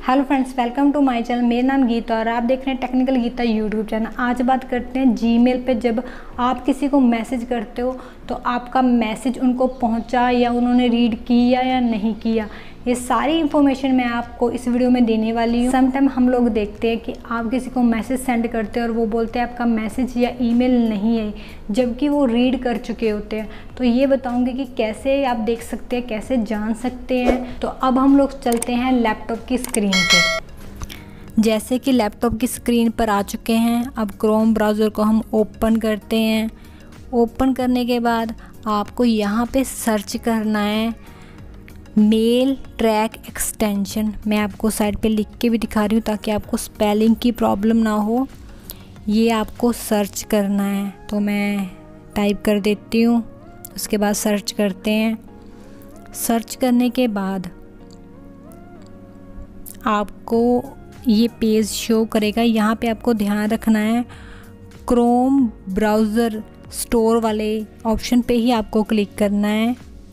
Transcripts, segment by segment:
Hello friends, welcome to my channel. मेरा नाम गीता और आप देख रहे हैं टेक्निकल गीता यूट्यूब चैनल। आज बात करते हैं जीमेल पे जब आप किसी को मैसेज करते हो तो आपका मैसेज उनको पहुंचा या उन्होंने रीड किया या नहीं किया, ये सारी इन्फॉर्मेशन मैं आपको इस वीडियो में देने वाली हूँ। समटाइम हम लोग देखते हैं कि आप किसी को मैसेज सेंड करते हैं और वो बोलते हैं आपका मैसेज या ईमेल नहीं है, जबकि वो रीड कर चुके होते हैं। तो ये बताऊंगी कि कैसे आप देख सकते हैं, कैसे जान सकते हैं। तो अब हम लोग चलते हैं लैपटॉप की स्क्रीन पे। जैसे कि लैपटॉप की स्क्रीन पर आ चुके हैं, अब क्रोम ब्राउज़र को हम ओपन करते हैं। ओपन करने के बाद आपको यहाँ पे सर्च करना है मेल ट्रैक एक्सटेंशन। मैं आपको साइड पे लिख के भी दिखा रही हूँ ताकि आपको स्पेलिंग की प्रॉब्लम ना हो। ये आपको सर्च करना है, तो मैं टाइप कर देती हूँ। उसके बाद सर्च करते हैं। सर्च करने के बाद आपको ये पेज शो करेगा। यहाँ पे आपको ध्यान रखना है क्रोम ब्राउज़र स्टोर वाले ऑप्शन पे ही आपको क्लिक करना है।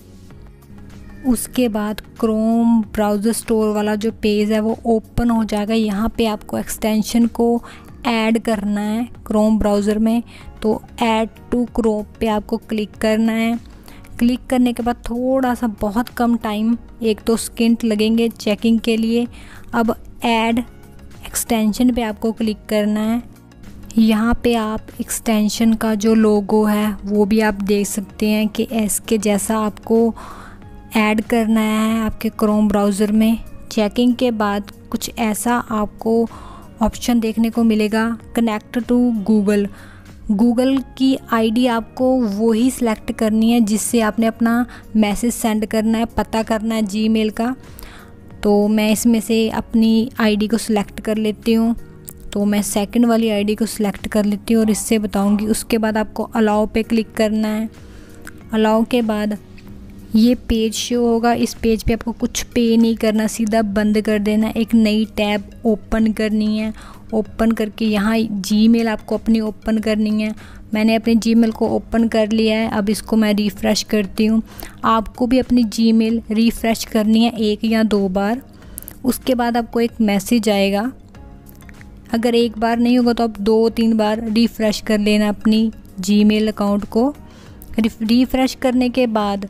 उसके बाद क्रोम ब्राउज़र स्टोर वाला जो पेज है वो ओपन हो जाएगा। यहाँ पे आपको एक्सटेंशन को ऐड करना है क्रोम ब्राउज़र में, तो ऐड टू क्रोम पे आपको क्लिक करना है। क्लिक करने के बाद थोड़ा सा बहुत कम टाइम 1-2 सेकंड लगेंगे चेकिंग के लिए। अब ऐड एक्सटेंशन पे आपको क्लिक करना है। यहाँ पे आप एक्सटेंशन का जो लोगो है वो भी आप देख सकते हैं कि इसके जैसा आपको ऐड करना है आपके क्रोम ब्राउज़र में। चेकिंग के बाद कुछ ऐसा आपको ऑप्शन देखने को मिलेगा, कनेक्ट टू गूगल। गूगल की आईडी आपको वही सिलेक्ट करनी है जिससे आपने अपना मैसेज सेंड करना है, पता करना है जीमेल का। तो मैं इसमें से अपनी आईडी को सिलेक्ट कर लेती हूँ। तो मैं सेकंड वाली आईडी को सिलेक्ट कर लेती हूँ और इससे बताऊँगी। उसके बाद आपको अलाउ पे क्लिक करना है। अलाउ के बाद ये पेज शो होगा। इस पेज पे आपको कुछ पे नहीं करना, सीधा बंद कर देना। एक नई टैब ओपन करनी है। ओपन करके यहाँ जीमेल आपको अपनी ओपन करनी है। मैंने अपनी जीमेल को ओपन कर लिया है। अब इसको मैं रिफ़्रेश करती हूँ। आपको भी अपनी जीमेल रिफ़्रेश करनी है 1 या 2 बार। उसके बाद आपको एक मैसेज आएगा। अगर एक बार नहीं होगा तो आप 2-3 बार रिफ़्रेश कर लेना अपनी जीमेल अकाउंट को। रिफ़्रेश करने के बाद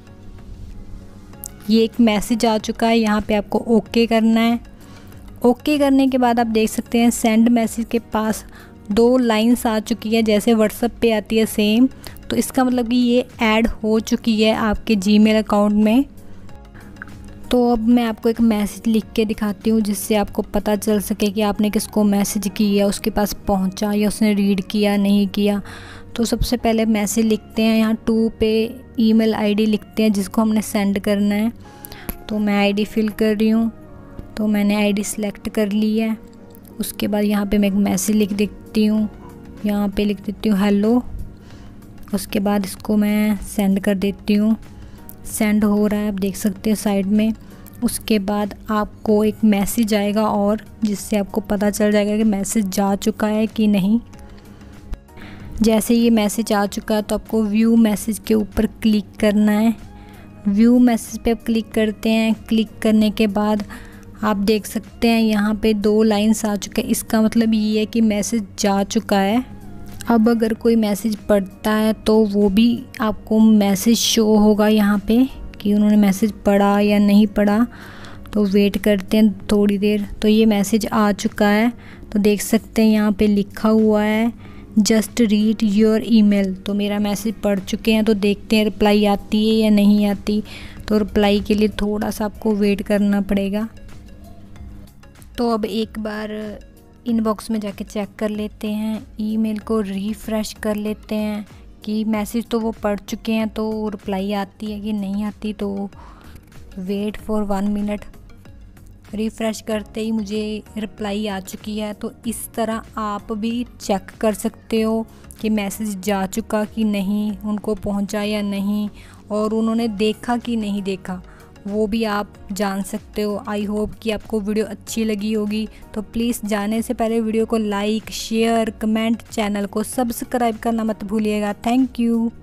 ये एक मैसेज आ चुका है। यहाँ पे आपको ओके करना है। ओके करने के बाद आप देख सकते हैं सेंड मैसेज के पास 2 लाइंस आ चुकी है, जैसे व्हाट्सएप पे आती है सेम। तो इसका मतलब कि ये ऐड हो चुकी है आपके जीमेल अकाउंट में। तो अब मैं आपको एक मैसेज लिख के दिखाती हूँ जिससे आपको पता चल सके कि आपने किसको मैसेज किया, उसके पास पहुँचा या उसने रीड किया नहीं किया। तो सबसे पहले मैसेज लिखते हैं, यहाँ 2 पे ईमेल आईडी लिखते हैं जिसको हमने सेंड करना है। तो मैं आईडी फिल कर रही हूँ। तो मैंने आईडी सेलेक्ट कर ली है। उसके बाद यहाँ पे मैं एक मैसेज लिख देती हूँ। यहाँ पे लिख देती हूँ हेलो। उसके बाद इसको मैं सेंड कर देती हूँ। सेंड हो रहा है, आप देख सकते हैं साइड में। उसके बाद आपको एक मैसेज आएगा और जिससे आपको पता चल जाएगा कि मैसेज जा चुका है कि नहीं। जैसे ये मैसेज आ चुका है तो आपको व्यू मैसेज के ऊपर क्लिक करना है। व्यू मैसेज पे आप क्लिक करते हैं। क्लिक करने के बाद आप देख सकते हैं यहाँ पे 2 लाइंस आ चुके हैं। इसका मतलब ये है कि मैसेज जा चुका है। अब अगर कोई मैसेज पढ़ता है तो वो भी आपको मैसेज शो होगा यहाँ पे कि उन्होंने मैसेज पढ़ा या नहीं पढ़ा। तो वेट करते हैं थोड़ी देर। तो ये मैसेज आ चुका है। तो देख सकते हैं यहाँ पे लिखा हुआ है जस्ट रीड योर ईमेल। तो मेरा मैसेज पढ़ चुके हैं। तो देखते हैं रिप्लाई आती है या नहीं आती। तो रिप्लाई के लिए थोड़ा सा आपको वेट करना पड़ेगा। तो अब एक बार इनबॉक्स में जाके चेक कर लेते हैं, ईमेल को रिफ़्रेश कर लेते हैं कि मैसेज तो वो पढ़ चुके हैं, तो रिप्लाई आती है कि नहीं आती। तो वेट फॉर 1 मिनट। रिफ़्रेश करते ही मुझे रिप्लाई आ चुकी है। तो इस तरह आप भी चेक कर सकते हो कि मैसेज जा चुका कि नहीं, उनको पहुंचा या नहीं, और उन्होंने देखा कि नहीं देखा, वो भी आप जान सकते हो। आई होप कि आपको वीडियो अच्छी लगी होगी। तो प्लीज़ जाने से पहले वीडियो को लाइक, शेयर, कमेंट, चैनल को सब्सक्राइब करना मत भूलिएगा। Thank you.